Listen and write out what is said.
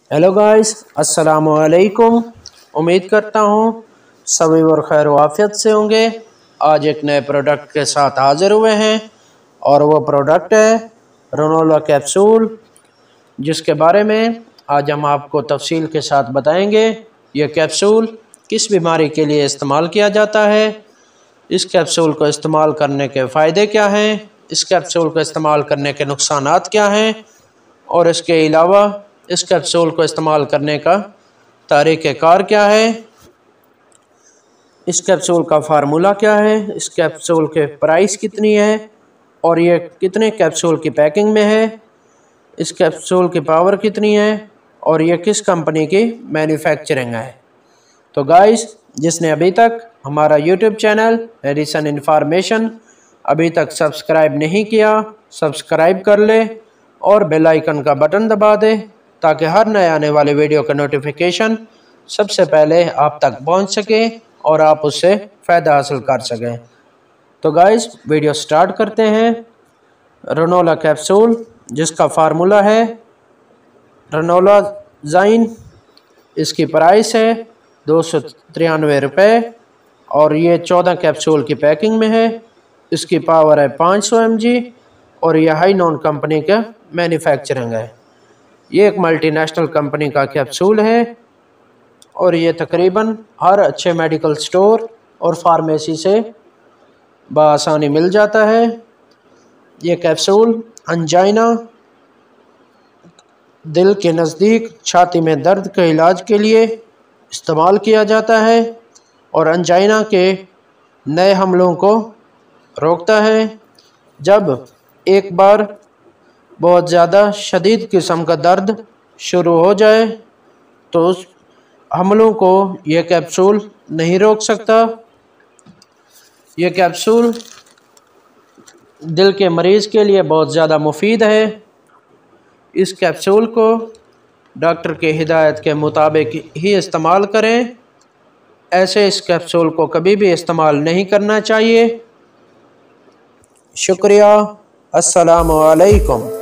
Hello guys, अस्सलाम वालेकुम। उम्मीद करता हूँ सभी और खैर वाफियत से होंगे। आज एक नए प्रोडक्ट के साथ हाज़िर हुए हैं और वो प्रोडक्ट है रनोला कैप्सूल, जिसके बारे में आज हम आपको तफसील के साथ बताएंगे। ये कैप्सूल किस बीमारी के लिए इस्तेमाल किया जाता है, इस कैप्सूल को इस्तेमाल करने के फ़ायदे क्या हैं, इस कैप्सूल को इस्तेमाल करने के नुकसानात क्या हैं, और इसके अलावा इस कैप्सूल को इस्तेमाल करने का तरीक़ेकार क्या है, इस कैप्सूल का फार्मूला क्या है, इस कैप्सूल के प्राइस कितनी है और ये कितने कैप्सूल की पैकिंग में है, इस कैप्सूल की पावर कितनी है और ये किस कंपनी की मैन्युफैक्चरिंग है। तो गाइस, जिसने अभी तक हमारा यूट्यूब चैनल मेडिसिन इन्फॉर्मेशन अभी तक सब्सक्राइब नहीं किया, सब्सक्राइब कर ले और बेल आइकन का बटन दबा दे ताकि हर नए आने वाले वीडियो का नोटिफिकेशन सबसे पहले आप तक पहुंच सके और आप उससे फ़ायदा हासिल कर सकें। तो गाइस, वीडियो स्टार्ट करते हैं। रनोला कैप्सूल, जिसका फार्मूला है रनोला ज़ाइन, इसकी प्राइस है 293 रुपये और ये 14 कैप्सूल की पैकिंग में है। इसकी पावर है 500 mg और यह हाई नॉन कंपनी का मैन्युफैक्चरिंग है। ये एक मल्टीनेशनल कंपनी का कैप्सूल है और ये तकरीबन हर अच्छे मेडिकल स्टोर और फार्मेसी से बआसानी मिल जाता है। ये कैप्सूल अंजाइना, दिल के नज़दीक छाती में दर्द के इलाज के लिए इस्तेमाल किया जाता है और अंजाइना के नए हमलों को रोकता है। जब एक बार बहुत ज़्यादा शदीद किस्म का दर्द शुरू हो जाए तो उस हमलों को यह कैप्सूल नहीं रोक सकता। यह कैप्सूल दिल के मरीज़ के लिए बहुत ज़्यादा मुफीद है। इस कैप्सूल को डॉक्टर के हिदायत के मुताबिक ही इस्तेमाल करें, ऐसे इस कैप्सूल को कभी भी इस्तेमाल नहीं करना चाहिए। शुक्रिया। अस्सलामु अलैकुम।